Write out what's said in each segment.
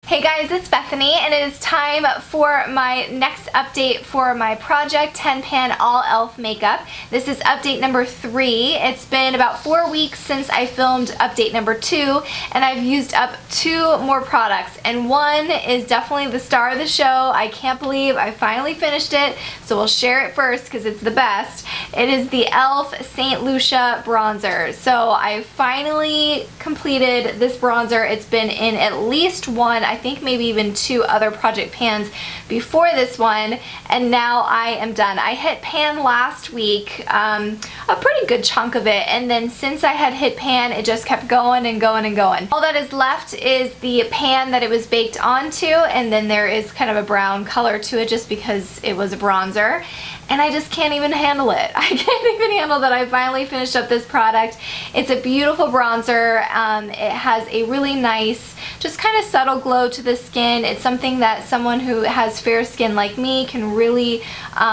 Hey guys, it's Bethany and it is time for my next update for my Project 10 Pan All e.l.f. makeup. This is update number 3. It's been about 4 weeks since I filmed update number 2 and I've used up 2 more products, and one is definitely the star of the show. I can't believe I finally finished it, so we'll share it first because it's the best. It is the e.l.f. St. Lucia bronzer. So I finally completed this bronzer. It's been in at least one, I think maybe even 2 other project pans before this one, and now I am done. I hit pan last week, a pretty good chunk of it, and then since I had hit pan it just kept going and going and going. All that is left is the pan that it was baked onto, and then there is kind of a brown color to it just because it was a bronzer. And I just can't even handle it. I can't even handle that I finally finished up this product. It's a beautiful bronzer. It has a really nice, just kind of subtle glow to the skin. It's something that someone who has fair skin like me can really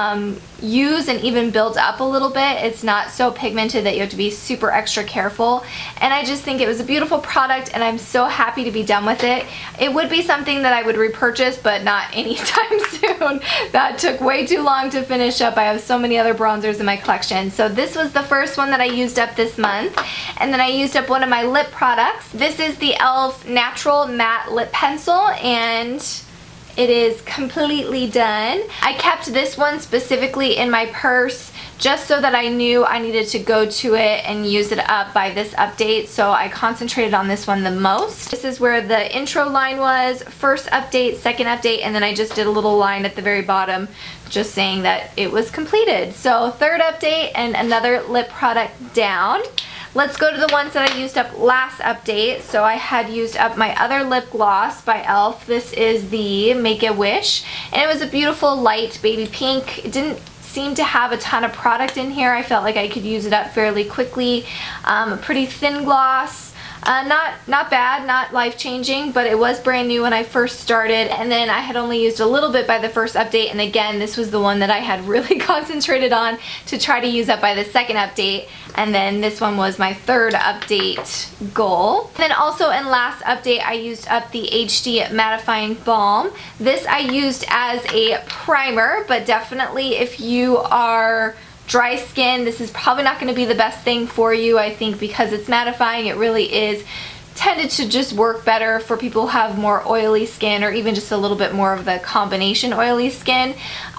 use and even build up a little bit. It's not so pigmented that you have to be super extra careful, and I just think it was a beautiful product and I'm so happy to be done with it. It would be something that I would repurchase, but not anytime soon. That took way too long to finish up. I have so many other bronzers in my collection. So this was the first one that I used up this month, and then I used up one of my lip products. This is the e.l.f. Natural Matte Lip Pencil, and it is completely done. I kept this one specifically in my purse just so that I knew I needed to go to it and use it up by this update, so I concentrated on this one the most. This is where the intro line was, first update, second update, and then I just did a little line at the very bottom just saying that it was completed. So third update and another lip product down. Let's go to the ones that I used up last update. So I had used up my other lip gloss by e.l.f. This is the Make-A-Wish, and it was a beautiful light baby pink. It didn't seem to have a ton of product in here. I felt like I could use it up fairly quickly. A pretty thin gloss. Not bad, not life-changing, but it was brand new when I first started, and then I had only used a little bit by the first update, and again this was the one that I had really concentrated on to try to use up by the second update, and then this one was my third update goal. And then also in last update I used up the HD Mattifying Balm. This I used as a primer, but definitely if you are dry skin, this is probably not going to be the best thing for you. I think because it's mattifying, it really is tended to just work better for people who have more oily skin, or even just a little bit more of the combination oily skin.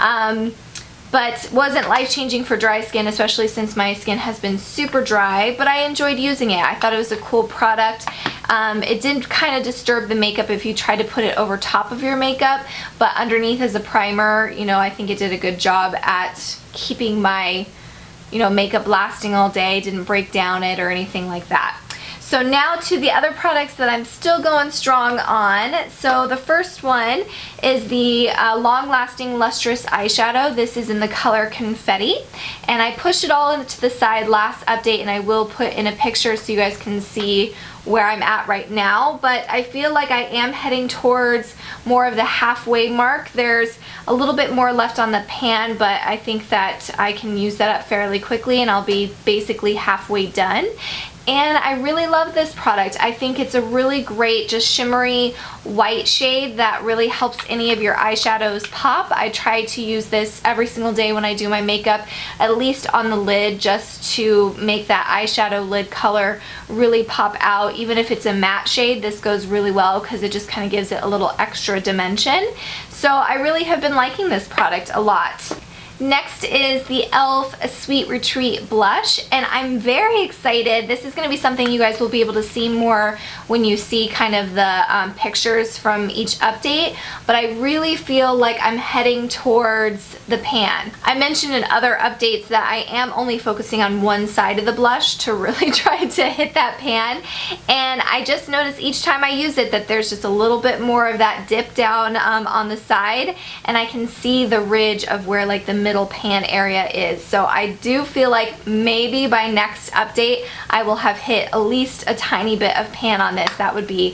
But wasn't life-changing for dry skin, especially since my skin has been super dry, but I enjoyed using it. I thought it was a cool product. It did kind of disturb the makeup if you try to put it over top of your makeup, but underneath as a primer, you know, I think it did a good job at keeping my, you know, makeup lasting all day, didn't break down it or anything like that. So now to the other products that I'm still going strong on. So the first one is the long-lasting lustrous eyeshadow. This is in the color Confetti, and I pushed it all into the side last update, and I will put in a picture so you guys can see where I'm at right now, but I feel like I am heading towards more of the halfway mark. There's a little bit more left on the pan, but I think that I can use that up fairly quickly and I'll be basically halfway done. And I really love this product. I think it's a really great, just shimmery white shade that really helps any of your eyeshadows pop. I try to use this every single day when I do my makeup, at least on the lid, just to make that eyeshadow lid color really pop out. Even if it's a matte shade, this goes really well because it just kind of gives it a little extra dimension. So I really have been liking this product a lot. Next is the e.l.f. Sweet Retreat Blush, and I'm very excited. This is going to be something you guys will be able to see more when you see kind of the pictures from each update, but I really feel like I'm heading towards the pan. I mentioned in other updates that I am only focusing on one side of the blush to really try to hit that pan, and I just notice each time I use it that there's just a little bit more of that dip down on the side, and I can see the ridge of where like the middle pan area is. So I do feel like maybe by next update I will have hit at least a tiny bit of pan on this. That would be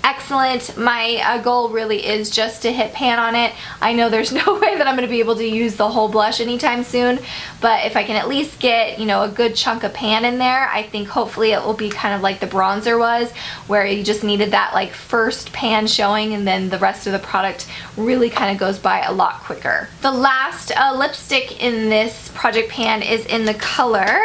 excellent. My goal really is just to hit pan on it. I know there's no way that I'm going to be able to use the whole blush anytime soon, but if I can at least get, you know, a good chunk of pan in there, I think hopefully it will be kind of like the bronzer was, where you just needed that like first pan showing and then the rest of the product really kind of goes by a lot quicker. The last lipstick in this project pan is in the color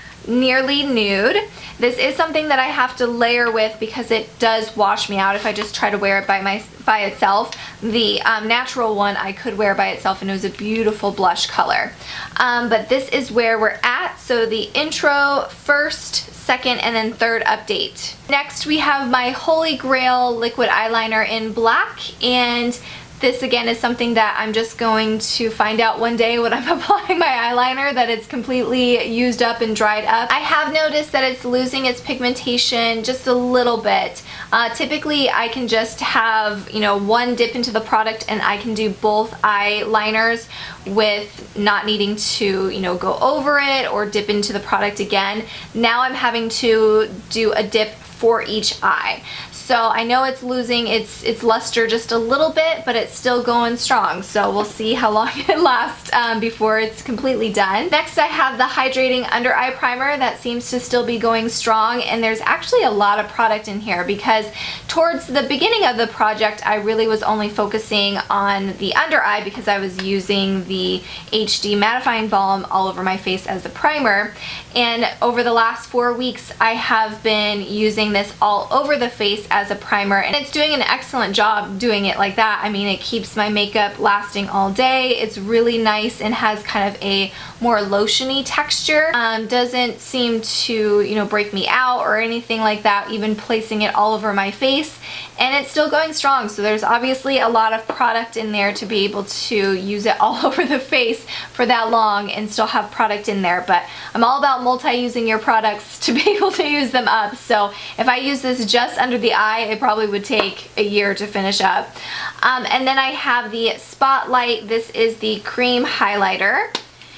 Nearly Nude. This is something that I have to layer with because it does wash me out if I just try to wear it by itself. The natural one I could wear by itself and it was a beautiful blush color. But this is where we're at. So the intro, first, second, and then third update. Next we have my Holy Grail liquid eyeliner in black, and this again is something that I'm just going to find out one day when I'm applying my eyeliner that it's completely used up and dried up. I have noticed that it's losing its pigmentation just a little bit. Typically I can just have, you know, one dip into the product and I can do both eyeliners with not needing to, you know, go over it or dip into the product again. Now I'm having to do a dip for each eye. So I know it's losing its luster just a little bit, but it's still going strong. So we'll see how long it lasts before it's completely done. Next I have the Hydrating Under Eye Primer that seems to still be going strong, and there's actually a lot of product in here because towards the beginning of the project I really was only focusing on the under eye because I was using the HD mattifying balm all over my face as a primer, and over the last 4 weeks I have been using this all over the face as a primer, and it's doing an excellent job doing it like that. I mean, it keeps my makeup lasting all day. It's really nice and has kind of a more lotiony texture. Doesn't seem to, you know, break me out or anything like that, even placing it all over my face, and it's still going strong. So there's obviously a lot of product in there to be able to use it all over the face for that long and still have product in there. But I'm all about multi-using your products to be able to use them up. So if I use this just under the eye, it probably would take a year to finish up. And then I have the Spotlight. This is the cream highlighter,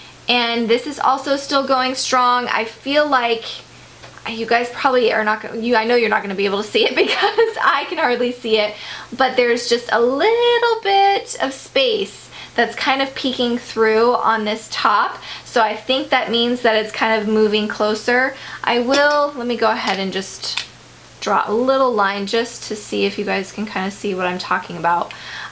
and this is also still going strong. I feel like you guys probably are not gonna, I know you're not going to be able to see it because I can hardly see it, but there's just a little bit of space that's kind of peeking through on this top. So I think that means that it's kind of moving closer. Let me go ahead and just draw a little line just to see if you guys can kind of see what I'm talking about.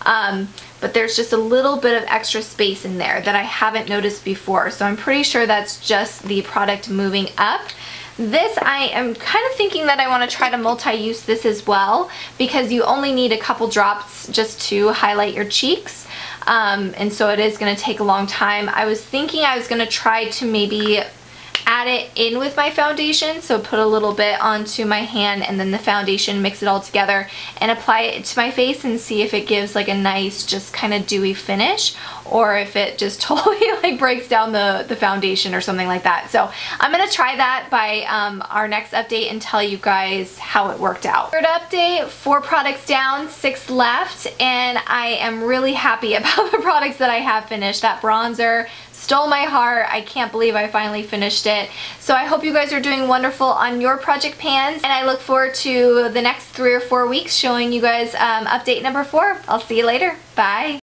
But there's just a little bit of extra space in there that I haven't noticed before. So I'm pretty sure that's just the product moving up. This, I am kind of thinking that I want to try to multi-use this as well because you only need a couple drops just to highlight your cheeks. And so it is going to take a long time. I was thinking I was going to try to maybe add it in with my foundation, so put a little bit onto my hand and then the foundation, mix it all together and apply it to my face and see if it gives like a nice just kind of dewy finish, or if it just totally like breaks down the foundation or something like that. So I'm gonna try that by our next update and tell you guys how it worked out. Third update, 4 products down, 6 left, and I am really happy about the products that I have finished. That bronzer stole my heart. I can't believe I finally finished it. So I hope you guys are doing wonderful on your project pans, and I look forward to the next 3 or 4 weeks showing you guys update number 4. I'll see you later. Bye.